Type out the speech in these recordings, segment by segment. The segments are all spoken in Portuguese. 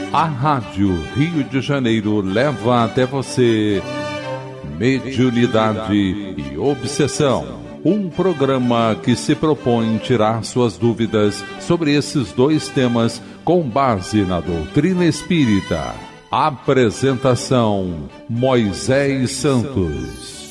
A Rádio Rio de Janeiro leva até você Mediunidade e Obsessão. Um programa que se propõe tirar suas dúvidas sobre esses dois temas com base na doutrina espírita. Apresentação: Moisés Santos.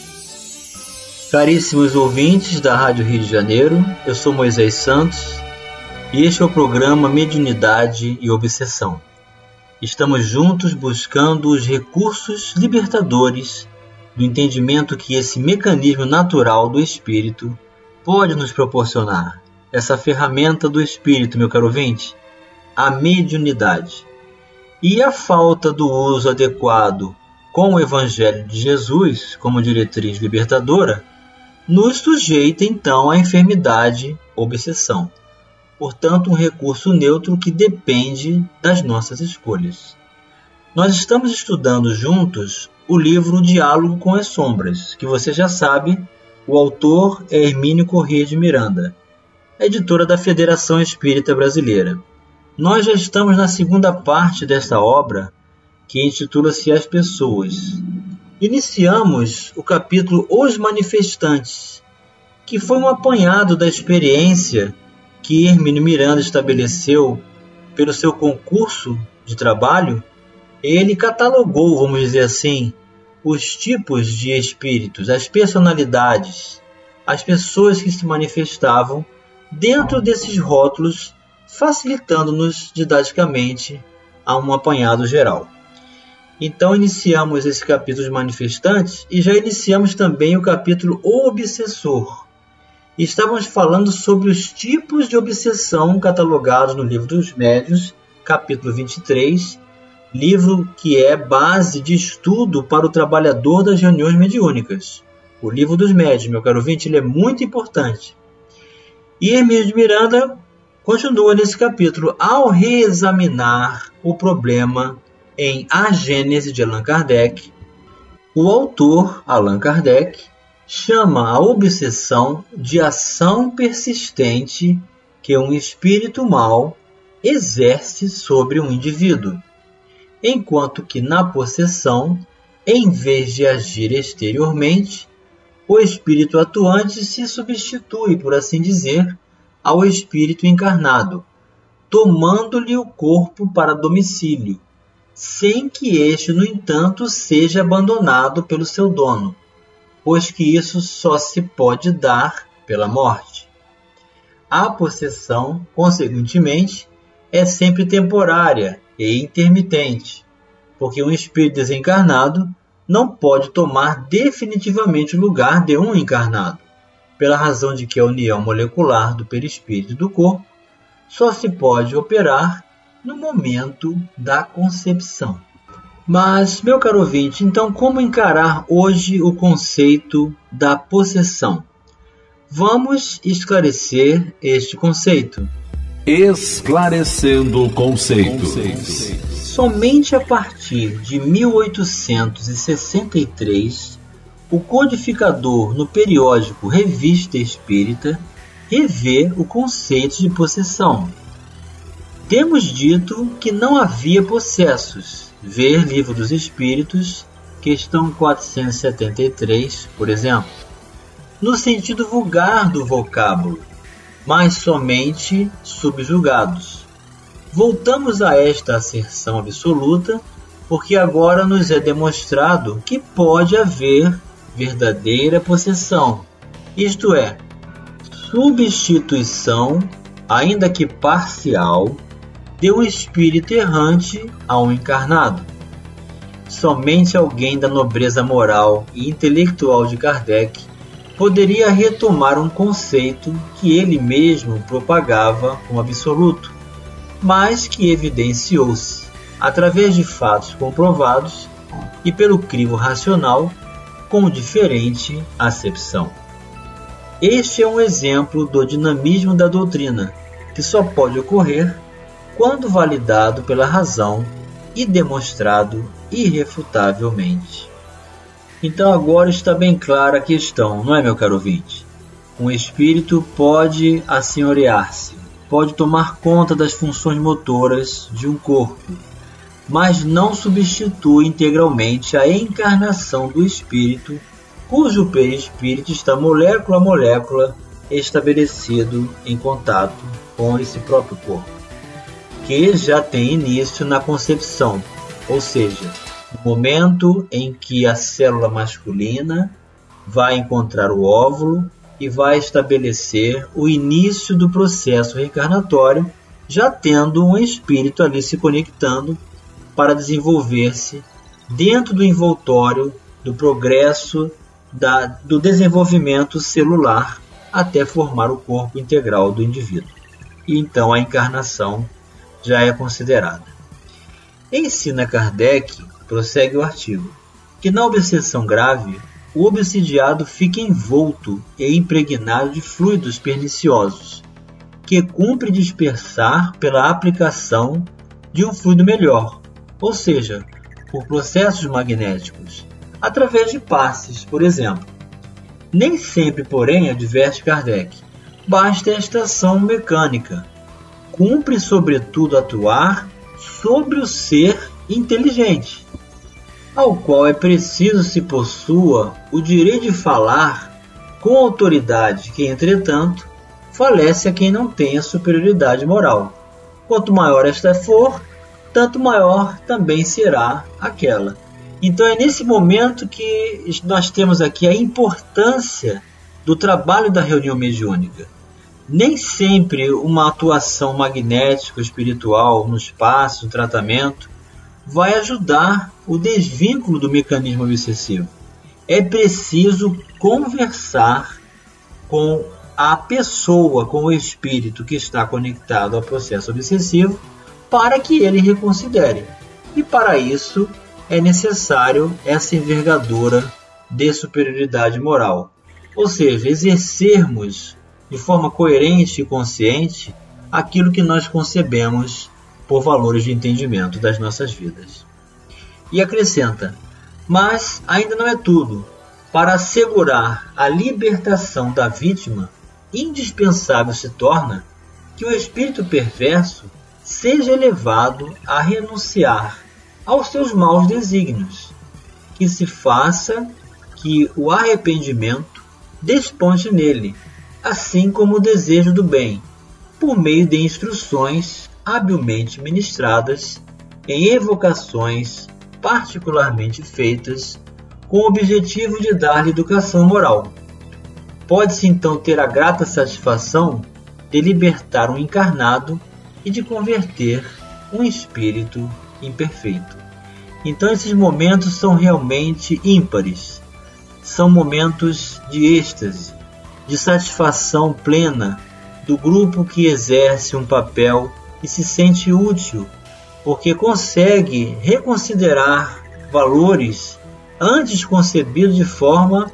Caríssimos ouvintes da Rádio Rio de Janeiro, eu sou Moisés Santos e este é o programa Mediunidade e Obsessão. Estamos juntos buscando os recursos libertadores do entendimento que esse mecanismo natural do espírito pode nos proporcionar. Essa ferramenta do espírito, meu caro ouvinte, a mediunidade. E a falta do uso adequado com o Evangelho de Jesus como diretriz libertadora nos sujeita então à enfermidade, obsessão. Portanto, um recurso neutro que depende das nossas escolhas. Nós estamos estudando juntos o livro Diálogo com as Sombras, que você já sabe, o autor é Hermínio Corrêa de Miranda, editora da Federação Espírita Brasileira. Nós já estamos na segunda parte desta obra, que intitula-se As Pessoas. Iniciamos o capítulo Os Manifestantes, que foi um apanhado da experiência que Hermínio Miranda estabeleceu pelo seu concurso de trabalho. Ele catalogou, vamos dizer assim, os tipos de espíritos, as personalidades, as pessoas que se manifestavam dentro desses rótulos, facilitando-nos didaticamente a um apanhado geral. Então iniciamos esse capítulo dos manifestantes e já iniciamos também o capítulo O Obsessor. Estávamos falando sobre os tipos de obsessão catalogados no Livro dos Médiuns, capítulo 23, livro que é base de estudo para o trabalhador das reuniões mediúnicas. O Livro dos Médiuns, meu caro ouvinte, ele é muito importante. E Hermínio de Miranda continua nesse capítulo ao reexaminar o problema em A Gênese de Allan Kardec. O autor, Allan Kardec, chama a obsessão de ação persistente que um espírito mau exerce sobre um indivíduo, enquanto que na possessão, em vez de agir exteriormente, o espírito atuante se substitui, por assim dizer, ao espírito encarnado, tomando-lhe o corpo para domicílio, sem que este, no entanto, seja abandonado pelo seu dono, pois que isso só se pode dar pela morte. A possessão, consequentemente, é sempre temporária e intermitente, porque um espírito desencarnado não pode tomar definitivamente o lugar de um encarnado, pela razão de que a união molecular do perispírito e do corpo só se pode operar no momento da concepção. Mas, meu caro ouvinte, então como encarar hoje o conceito da possessão? Vamos esclarecer este conceito. Esclarecendo conceitos. Somente a partir de 1863, o codificador no periódico Revista Espírita revê o conceito de possessão. Temos dito que não havia possessos. Ver Livro dos Espíritos, questão 473, por exemplo, no sentido vulgar do vocábulo, mas somente subjugados. Voltamos a esta asserção absoluta, porque agora nos é demonstrado que pode haver verdadeira possessão, isto é, substituição, ainda que parcial, de um espírito errante a um encarnado. Somente alguém da nobreza moral e intelectual de Kardec poderia retomar um conceito que ele mesmo propagava como absoluto, mas que evidenciou-se, através de fatos comprovados e pelo crivo racional, com diferente acepção. Este é um exemplo do dinamismo da doutrina, que só pode ocorrer quando validado pela razão e demonstrado irrefutavelmente. Então agora está bem clara a questão, não é, meu caro ouvinte? Um espírito pode assenhorear-se, pode tomar conta das funções motoras de um corpo, mas não substitui integralmente a encarnação do espírito, cujo perispírito está molécula a molécula estabelecido em contato com esse próprio corpo, que já tem início na concepção, ou seja, no momento em que a célula masculina vai encontrar o óvulo e vai estabelecer o início do processo reencarnatório, já tendo um espírito ali se conectando para desenvolver-se dentro do envoltório do progresso do desenvolvimento celular até formar o corpo integral do indivíduo. E então a encarnação já é considerada. Ensina Kardec, prossegue o artigo, que na obsessão grave, o obsidiado fica envolto e impregnado de fluidos perniciosos, que cumpre dispersar pela aplicação de um fluido melhor, ou seja, por processos magnéticos, através de passes, por exemplo. Nem sempre, porém, adverte Kardec, basta esta ação mecânica. Cumpre, sobretudo, atuar sobre o ser inteligente, ao qual é preciso se possua o direito de falar com autoridade que, entretanto, falece a quem não tenha superioridade moral. Quanto maior esta for, tanto maior também será aquela. Então é nesse momento que nós temos aqui a importância do trabalho da reunião mediúnica. Nem sempre uma atuação magnética, espiritual, nos passos, no tratamento, vai ajudar o desvínculo do mecanismo obsessivo. É preciso conversar com a pessoa, com o espírito que está conectado ao processo obsessivo, para que ele reconsidere. E para isso é necessário essa envergadura de superioridade moral. Ou seja, exercermos de forma coerente e consciente aquilo que nós concebemos por valores de entendimento das nossas vidas. E acrescenta, mas ainda não é tudo. Para assegurar a libertação da vítima, indispensável se torna que o espírito perverso seja levado a renunciar aos seus maus desígnios, que se faça que o arrependimento desponte nele, assim como o desejo do bem, por meio de instruções habilmente ministradas em evocações particularmente feitas com o objetivo de dar-lhe educação moral. Pode-se então ter a grata satisfação de libertar um encarnado e de converter um espírito imperfeito. Então esses momentos são realmente ímpares. São momentos de êxtase, de satisfação plena do grupo que exerce um papel e se sente útil, porque consegue reconsiderar valores antes concebidos de forma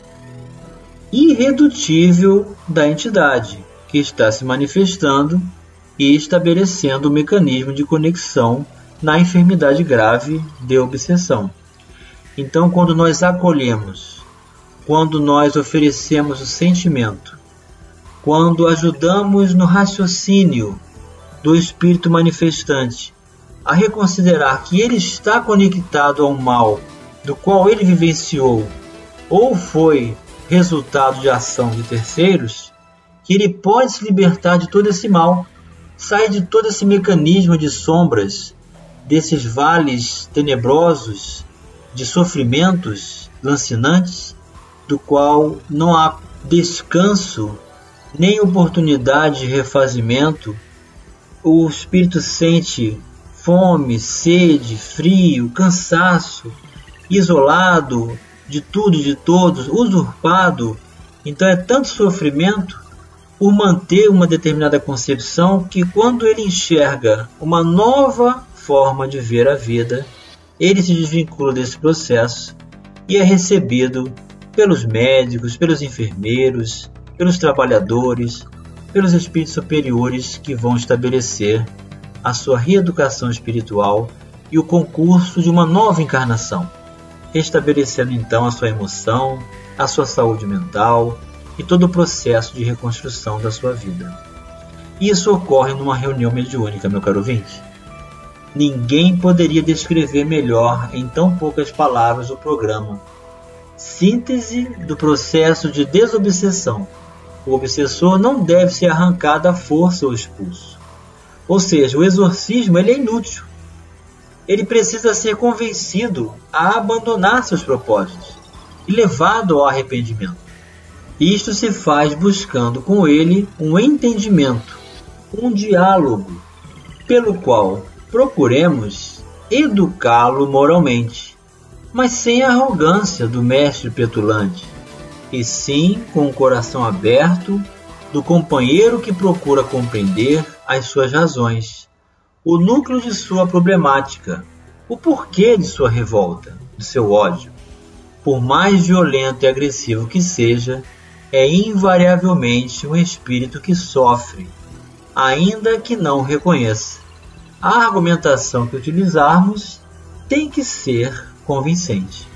irredutível da entidade que está se manifestando e estabelecendo o mecanismo de conexão na enfermidade grave de obsessão. Então, quando nós acolhemos, quando nós oferecemos o sentimento, quando ajudamos no raciocínio do espírito manifestante a reconsiderar que ele está conectado ao mal do qual ele vivenciou ou foi resultado de ação de terceiros, que ele pode se libertar de todo esse mal, sair de todo esse mecanismo de sombras, desses vales tenebrosos, de sofrimentos lancinantes, do qual não há descanso, nem oportunidade de refazimento. O espírito sente fome, sede, frio, cansaço, isolado de tudo e de todos, usurpado. Então é tanto sofrimento por manter uma determinada concepção que, quando ele enxerga uma nova forma de ver a vida, ele se desvincula desse processo e é recebido pelos médicos, pelos enfermeiros, pelos trabalhadores, pelos espíritos superiores que vão estabelecer a sua reeducação espiritual e o concurso de uma nova encarnação, restabelecendo então a sua emoção, a sua saúde mental e todo o processo de reconstrução da sua vida. E isso ocorre numa reunião mediúnica, meu caro ouvinte. Ninguém poderia descrever melhor em tão poucas palavras o programa. Síntese do processo de desobsessão. O obsessor não deve ser arrancado à força ou expulso. Ou seja, o exorcismo ele é inútil. Ele precisa ser convencido a abandonar seus propósitos e levado ao arrependimento. Isto se faz buscando com ele um entendimento, um diálogo, pelo qual procuremos educá-lo moralmente, mas sem a arrogância do mestre petulante, e sim com o coração aberto do companheiro que procura compreender as suas razões, o núcleo de sua problemática, o porquê de sua revolta, de seu ódio. Por mais violento e agressivo que seja, é invariavelmente um espírito que sofre, ainda que não reconheça. A argumentação que utilizarmos tem que ser convincente.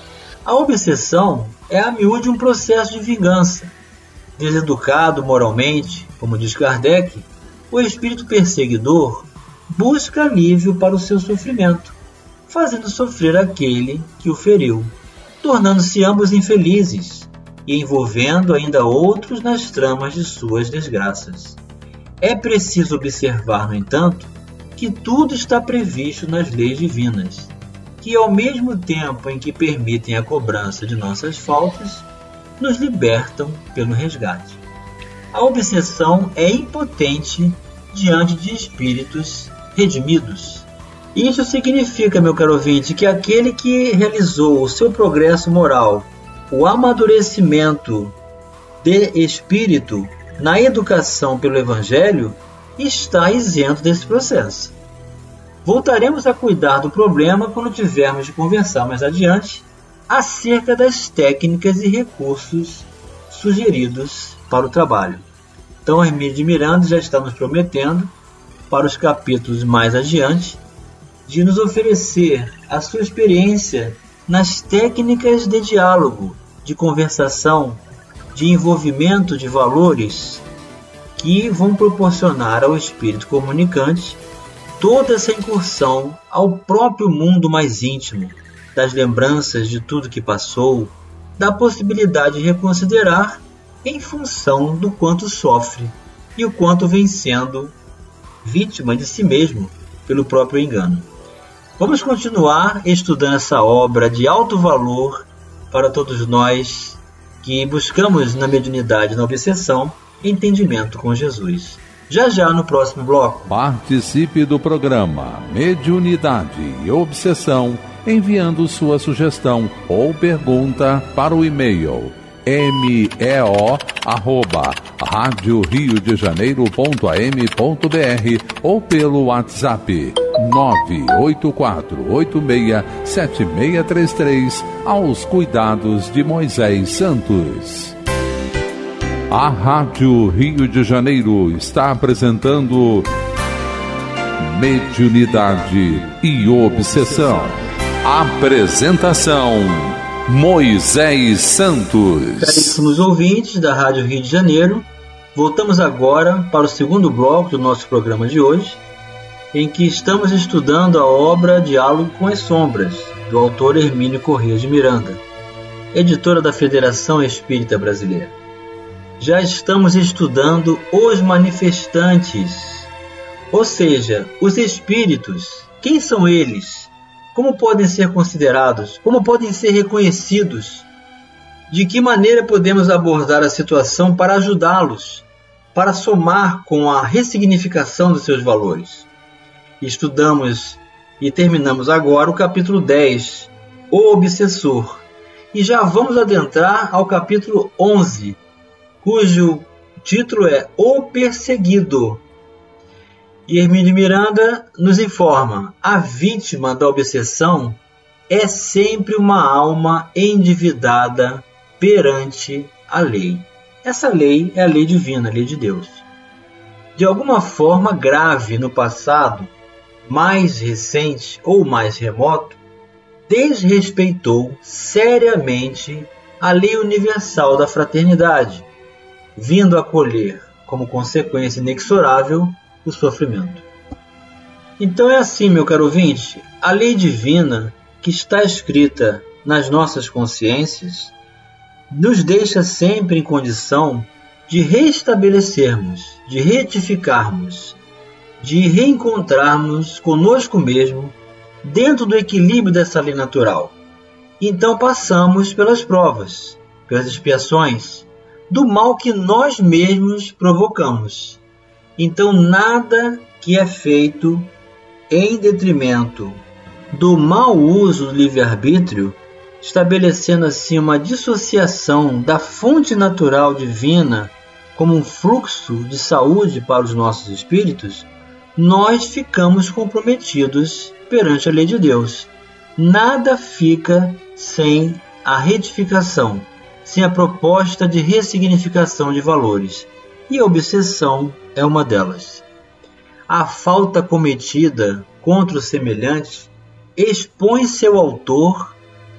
A obsessão é a miúde um processo de vingança. Deseducado moralmente, como diz Kardec, o espírito perseguidor busca alívio para o seu sofrimento, fazendo sofrer aquele que o feriu, tornando-se ambos infelizes e envolvendo ainda outros nas tramas de suas desgraças. É preciso observar, no entanto, que tudo está previsto nas leis divinas, que ao mesmo tempo em que permitem a cobrança de nossas faltas, nos libertam pelo resgate. A obsessão é impotente diante de espíritos redimidos. Isso significa, meu caro ouvinte, que aquele que realizou o seu progresso moral, o amadurecimento de espírito na educação pelo Evangelho, está isento desse processo. Voltaremos a cuidar do problema quando tivermos de conversar mais adiante acerca das técnicas e recursos sugeridos para o trabalho. Então, Hermínio de Miranda já está nos prometendo, para os capítulos mais adiante, de nos oferecer a sua experiência nas técnicas de diálogo, de conversação, de envolvimento de valores que vão proporcionar ao espírito comunicante toda essa incursão ao próprio mundo mais íntimo, das lembranças de tudo que passou, da possibilidade de reconsiderar em função do quanto sofre e o quanto vem sendo vítima de si mesmo pelo próprio engano. Vamos continuar estudando essa obra de alto valor para todos nós que buscamos na mediunidade, na obsessão, entendimento com Jesus. Já no próximo bloco. Participe do programa Mediunidade e Obsessão enviando sua sugestão ou pergunta para o e-mail meo@radioriodejaneiro.am.br ou pelo WhatsApp 984867633 aos cuidados de Moisés Santos. A Rádio Rio de Janeiro está apresentando Mediunidade e Obsessão. Apresentação: Moisés Santos. Caríssimos ouvintes da Rádio Rio de Janeiro, voltamos agora para o segundo bloco do nosso programa de hoje, em que estamos estudando a obra Diálogo com as Sombras, do autor Hermínio Corrêa de Miranda, editora da Federação Espírita Brasileira. Já estamos estudando os manifestantes, ou seja, os espíritos. Quem são eles? Como podem ser considerados? Como podem ser reconhecidos? De que maneira podemos abordar a situação para ajudá-los, para somar com a ressignificação dos seus valores? Estudamos e terminamos agora o capítulo 10, O Obsessor, e já vamos adentrar ao capítulo 11, cujo título é O Perseguido. E Hermínio Miranda nos informa: a vítima da obsessão é sempre uma alma endividada perante a lei. Essa lei é a lei divina, a lei de Deus. De alguma forma grave no passado, mais recente ou mais remoto, desrespeitou seriamente a lei universal da fraternidade, vindo a colher como consequência inexorável o sofrimento. Então é assim, meu caro ouvinte, a lei divina que está escrita nas nossas consciências nos deixa sempre em condição de restabelecermos, de retificarmos, de reencontrarmos conosco mesmo dentro do equilíbrio dessa lei natural. Então passamos pelas provas, pelas expiações, do mal que nós mesmos provocamos. Então nada que é feito em detrimento do mau uso do livre-arbítrio, estabelecendo assim uma dissociação da fonte natural divina como um fluxo de saúde para os nossos espíritos, nós ficamos comprometidos perante a lei de Deus. Nada fica sem a retificação, sem a proposta de ressignificação de valores, e a obsessão é uma delas. A falta cometida contra o semelhante expõe seu autor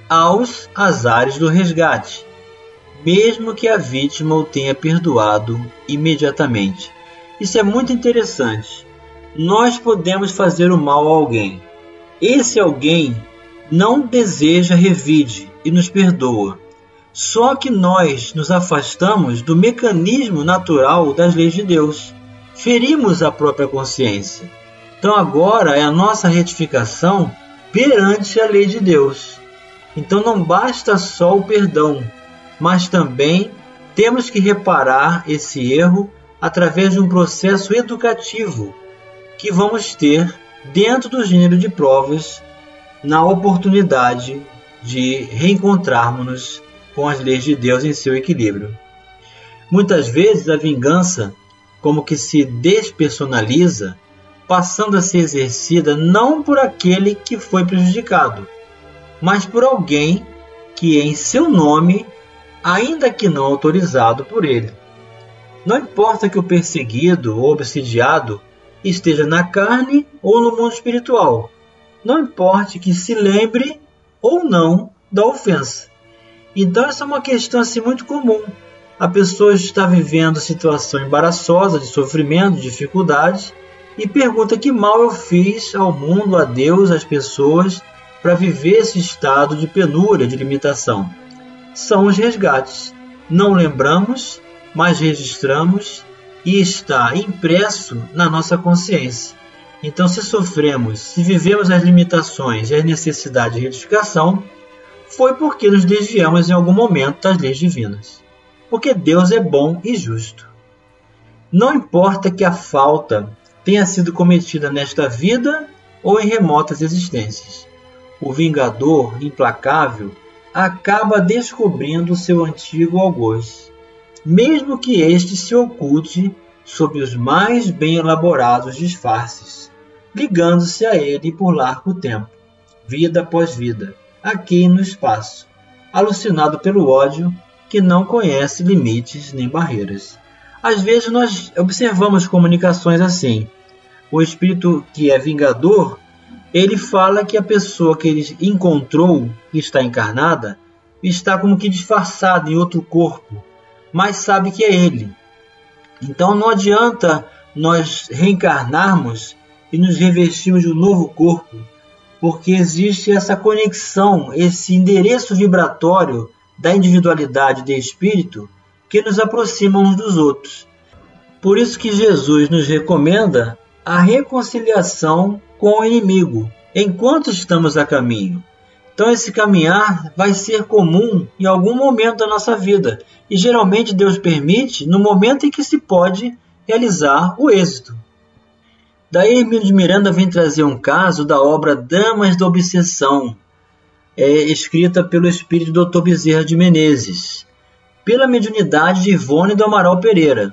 aos azares do resgate, mesmo que a vítima o tenha perdoado imediatamente. Isso é muito interessante. Nós podemos fazer o mal a alguém. Esse alguém não deseja revide e nos perdoa. Só que nós nos afastamos do mecanismo natural das leis de Deus. Ferimos a própria consciência. Então agora é a nossa retificação perante a lei de Deus. Então não basta só o perdão, mas também temos que reparar esse erro através de um processo educativo que vamos ter dentro do gênero de provas na oportunidade de reencontrarmos-nos com as leis de Deus em seu equilíbrio. Muitas vezes a vingança como que se despersonaliza, passando a ser exercida não por aquele que foi prejudicado, mas por alguém que em seu nome, ainda que não autorizado por ele. Não importa que o perseguido ou obsidiado esteja na carne ou no mundo espiritual. Não importa que se lembre ou não da ofensa. Então essa é uma questão assim, muito comum. A pessoa está vivendo situação embaraçosa, de sofrimento, de dificuldade, e pergunta que mal eu fiz ao mundo, a Deus, às pessoas, para viver esse estado de penúria, de limitação. São os resgates. Não lembramos, mas registramos e está impresso na nossa consciência. Então, se sofremos, se vivemos as limitações e as necessidades de retificação, foi porque nos desviamos em algum momento das leis divinas. Porque Deus é bom e justo. Não importa que a falta tenha sido cometida nesta vida ou em remotas existências. O vingador implacável acaba descobrindo seu antigo algoz, mesmo que este se oculte sob os mais bem elaborados disfarces, ligando-se a ele por largo tempo, vida após vida, aqui no espaço, alucinado pelo ódio que não conhece limites nem barreiras. Às vezes nós observamos comunicações assim. O espírito que é vingador, ele fala que a pessoa que ele encontrou, que está encarnada, está como que disfarçada em outro corpo, mas sabe que é ele. Então não adianta nós reencarnarmos e nos revestirmos de um novo corpo, porque existe essa conexão, esse endereço vibratório da individualidade de espírito que nos aproxima uns dos outros. Por isso que Jesus nos recomenda a reconciliação com o inimigo, enquanto estamos a caminho. Então esse caminhar vai ser comum em algum momento da nossa vida, e geralmente Deus permite no momento em que se pode realizar o êxito. Daí Hermínio de Miranda vem trazer um caso da obra Damas da Obsessão, escrita pelo espírito Dr. Bezerra de Menezes, pela mediunidade de Ivone do Amaral Pereira.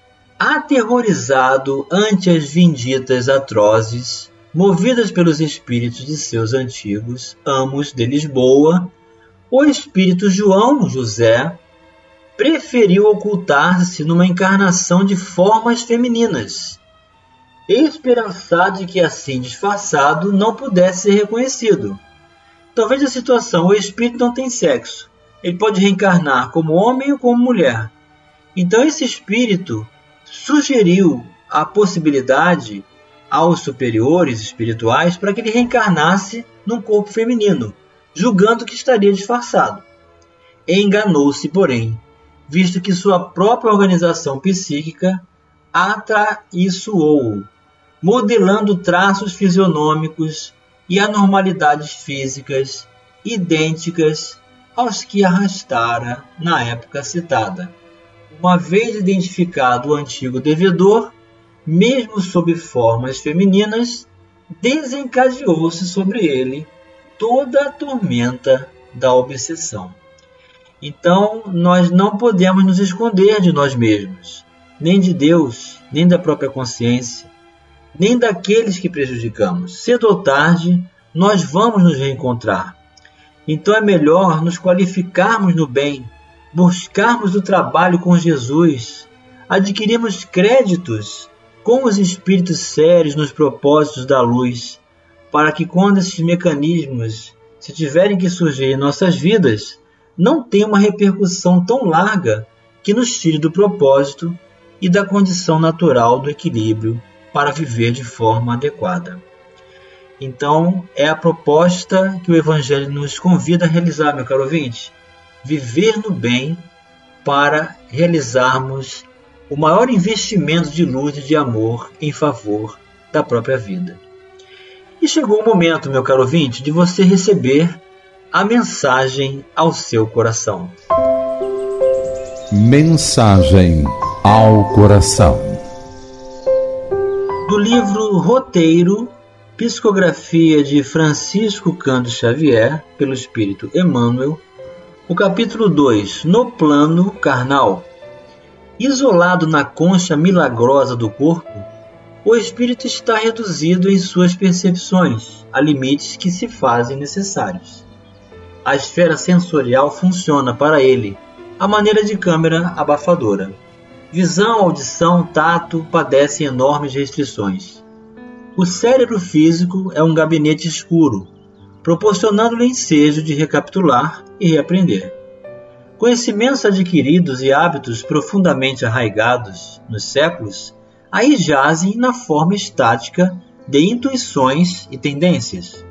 Aterrorizado ante as vinditas atrozes, movidas pelos espíritos de seus antigos amos de Lisboa, o espírito João José preferiu ocultar-se numa encarnação de formas femininas, esperançado de que assim disfarçado não pudesse ser reconhecido. Então veja a situação, o espírito não tem sexo, ele pode reencarnar como homem ou como mulher. Então esse espírito sugeriu a possibilidade aos superiores espirituais para que ele reencarnasse num corpo feminino, julgando que estaria disfarçado. Enganou-se, porém, visto que sua própria organização psíquica atraiçoou-o, modelando traços fisionômicos e anormalidades físicas idênticas aos que arrastara na época citada. Uma vez identificado o antigo devedor, mesmo sob formas femininas, desencadeou-se sobre ele toda a tormenta da obsessão. Então, nós não podemos nos esconder de nós mesmos, nem de Deus, nem da própria consciência, nem daqueles que prejudicamos. Cedo ou tarde, nós vamos nos reencontrar. Então é melhor nos qualificarmos no bem, buscarmos o trabalho com Jesus, adquirirmos créditos com os espíritos sérios nos propósitos da luz, para que quando esses mecanismos se tiverem que surgir em nossas vidas, não tenha uma repercussão tão larga que nos tire do propósito e da condição natural do equilíbrio para viver de forma adequada. Então, é a proposta que o Evangelho nos convida a realizar, meu caro ouvinte. Viver no bem para realizarmos o maior investimento de luz e de amor em favor da própria vida. E chegou o momento, meu caro ouvinte, de você receber a mensagem ao seu coração. Mensagem ao coração. Do livro Roteiro, Psicografia de Francisco Cândido Xavier, pelo Espírito Emmanuel, o capítulo 2, No Plano Carnal. Isolado na concha milagrosa do corpo, o espírito está reduzido em suas percepções a limites que se fazem necessários. A esfera sensorial funciona para ele à maneira de câmera abafadora. Visão, audição, tato padecem enormes restrições. O cérebro físico é um gabinete escuro, proporcionando-lhe ensejo de recapitular e reaprender. Conhecimentos adquiridos e hábitos profundamente arraigados nos séculos aí jazem na forma estática de intuições e tendências.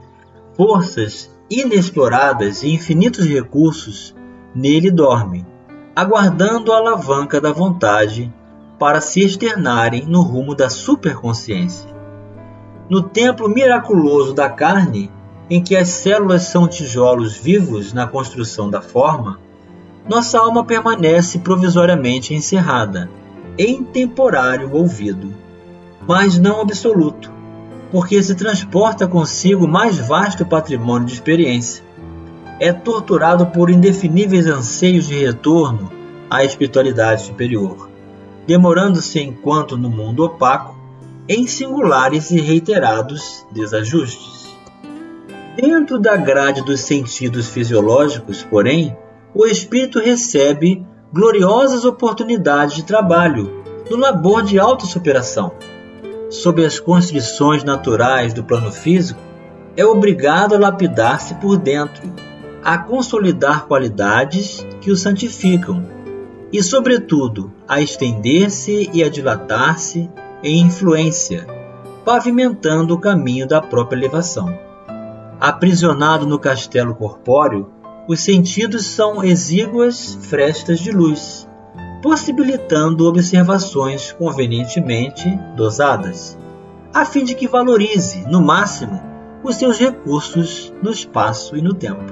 Forças inexploradas e infinitos recursos nele dormem, aguardando a alavanca da vontade para se externarem no rumo da superconsciência. No templo miraculoso da carne, em que as células são tijolos vivos na construção da forma, nossa alma permanece provisoriamente encerrada, em temporário ouvido, mas não absoluto, porque se transporta consigo mais vasto patrimônio de experiência. É torturado por indefiníveis anseios de retorno à espiritualidade superior, demorando-se enquanto no mundo opaco, em singulares e reiterados desajustes. Dentro da grade dos sentidos fisiológicos, porém, o espírito recebe gloriosas oportunidades de trabalho no labor de autossuperação. Sob as constrições naturais do plano físico, é obrigado a lapidar-se por dentro, a consolidar qualidades que o santificam e, sobretudo, a estender-se e a dilatar-se em influência, pavimentando o caminho da própria elevação. Aprisionado no castelo corpóreo, os sentidos são exíguas frestas de luz, possibilitando observações convenientemente dosadas, a fim de que valorize, no máximo, os seus recursos no espaço e no tempo.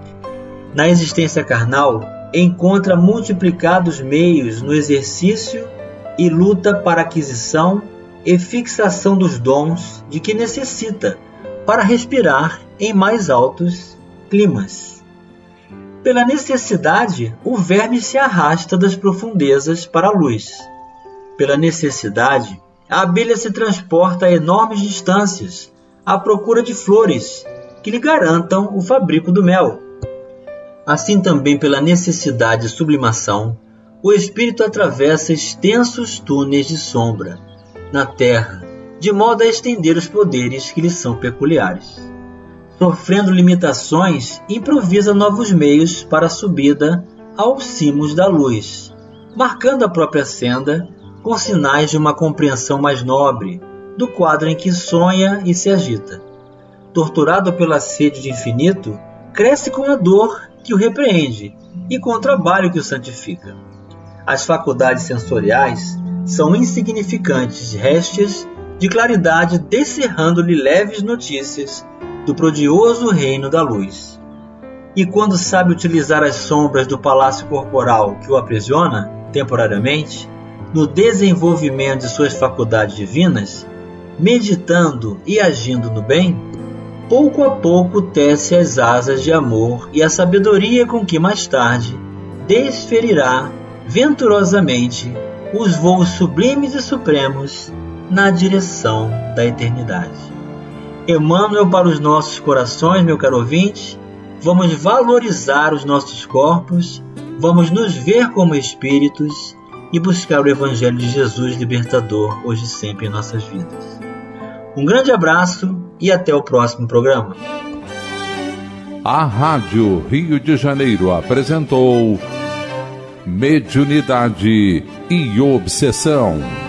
Na existência carnal, encontra multiplicados meios no exercício e luta para aquisição e fixação dos dons de que necessita para respirar em mais altos climas. Pela necessidade, o verme se arrasta das profundezas para a luz. Pela necessidade, a abelha se transporta a enormes distâncias à procura de flores que lhe garantam o fabrico do mel. Assim também, pela necessidade de sublimação, o espírito atravessa extensos túneis de sombra na terra, de modo a estender os poderes que lhe são peculiares. Sofrendo limitações, improvisa novos meios para a subida aos cimos da luz, marcando a própria senda com sinais de uma compreensão mais nobre, do quadro em que sonha e se agita. Torturado pela sede de infinito, cresce com a dor que o repreende e com o trabalho que o santifica. As faculdades sensoriais são insignificantes réstias de claridade, descerrando-lhe leves notícias do prodigioso reino da luz. E quando sabe utilizar as sombras do palácio corporal que o aprisiona, temporariamente, no desenvolvimento de suas faculdades divinas, meditando e agindo no bem, pouco a pouco tece as asas de amor e a sabedoria com que mais tarde desferirá venturosamente os voos sublimes e supremos na direção da eternidade. Emmanuel para os nossos corações, meu caro ouvinte, vamos valorizar os nossos corpos, vamos nos ver como espíritos e buscar o Evangelho de Jesus libertador hoje e sempre em nossas vidas. Um grande abraço e até o próximo programa. A Rádio Rio de Janeiro apresentou Mediunidade e Obsessão.